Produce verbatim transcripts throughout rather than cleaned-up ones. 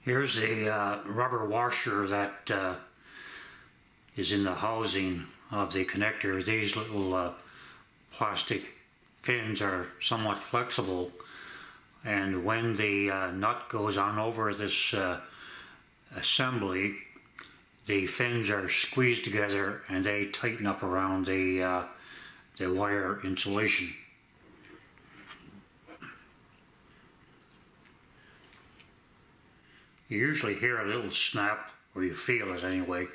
Here's a uh, rubber washer that uh, is in the housing of the connector. These little uh, plastic fins are somewhat flexible, and when the uh, nut goes on over this uh, assembly, the fins are squeezed together and they tighten up around the, uh, the wire insulation. You usually hear a little snap, or you feel it anyway.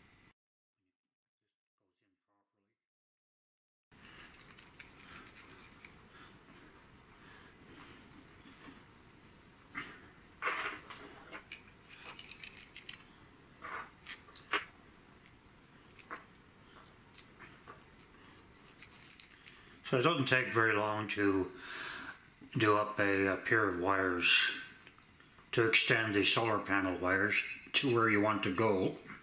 So it doesn't take very long to do up a, a pair of wires to extend the solar panel wires to where you want to go.